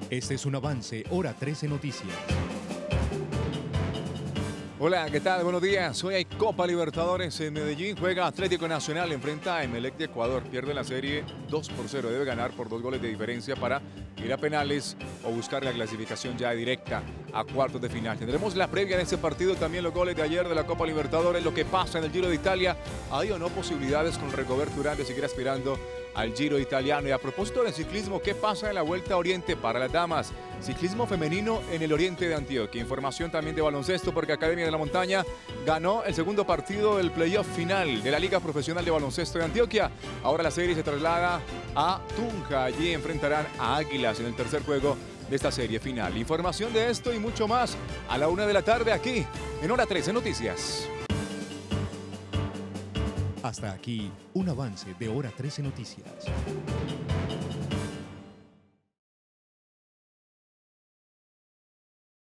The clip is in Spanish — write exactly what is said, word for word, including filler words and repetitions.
Este es un avance, hora trece Noticias. Hola, ¿qué tal? Buenos días. Hoy hay Copa Libertadores en Medellín. Juega Atlético Nacional, enfrenta a Emelec de Ecuador. Pierde la serie dos por cero. Debe ganar por dos goles de diferencia para ir a penales o buscar la clasificación ya directa a cuartos de final. Tendremos la previa de ese partido, también los goles de ayer de la Copa Libertadores, lo que pasa en el Giro de Italia. ¿Hay o no posibilidades con Rigoberto Urán de seguir aspirando al Giro italiano? Y a propósito del ciclismo, ¿qué pasa en la Vuelta a Oriente para las damas? Ciclismo femenino en el oriente de Antioquia. Información también de baloncesto, porque Academia de la Montaña ganó el segundo partido del playoff final de la Liga Profesional de Baloncesto de Antioquia. Ahora la serie se traslada a Tunja. Allí enfrentarán a Águilas en el tercer juego de esta serie final. Información de esto y mucho más a la una de la tarde aquí en Hora trece Noticias. Hasta aquí, un avance de hora trece Noticias.